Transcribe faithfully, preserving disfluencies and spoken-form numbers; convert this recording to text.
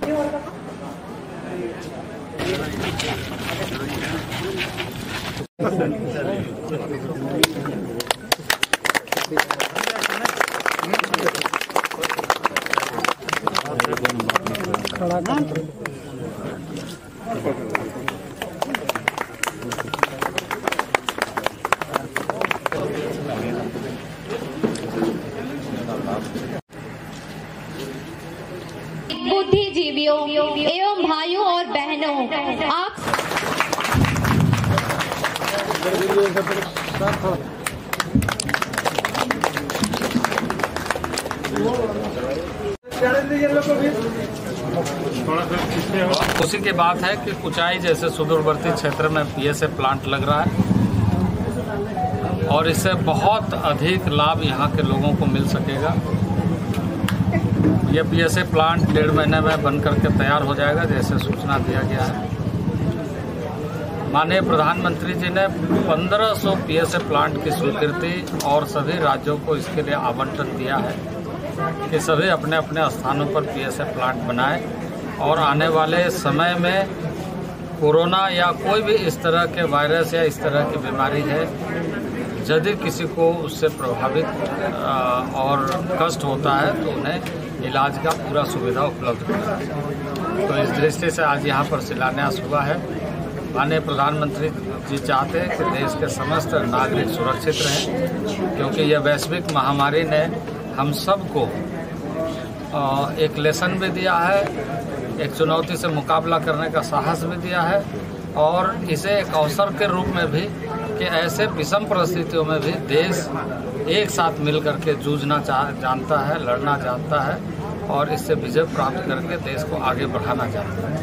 बुद्धिजीवियों एवं भाइयों और बहनों, आप खुशी की बात है कि कुचाई जैसे सुदूरवर्ती क्षेत्र में पीएसए प्लांट लग रहा है और इससे बहुत अधिक लाभ यहाँ के लोगों को मिल सकेगा। ये पीएसए प्लांट डेढ़ महीने में बन करके तैयार हो जाएगा जैसे सूचना दिया गया है। माननीय प्रधानमंत्री जी ने पंद्रह सौ पीएसए प्लांट की स्वीकृति और सभी राज्यों को इसके लिए आवंटन दिया है कि सभी अपने अपने स्थानों पर पीएसए प्लांट बनाएं और आने वाले समय में कोरोना या कोई भी इस तरह के वायरस या इस तरह की बीमारी है, यदि किसी को उससे प्रभावित और कष्ट होता है तो उन्हें इलाज का पूरा सुविधा उपलब्ध कराएं। तो इस दृष्टि से आज यहाँ पर शिलान्यास हुआ है। माननीय प्रधानमंत्री जी चाहते हैं कि देश के समस्त नागरिक सुरक्षित रहें, क्योंकि यह वैश्विक महामारी ने हम सबको एक लेसन भी दिया है, एक चुनौती से मुकाबला करने का साहस भी दिया है और इसे एक अवसर के रूप में भी कि ऐसे विषम परिस्थितियों में भी देश एक साथ मिलकर के जूझना जानता है, लड़ना जानता है और इससे विजय प्राप्त करके देश को आगे बढ़ाना चाहता है।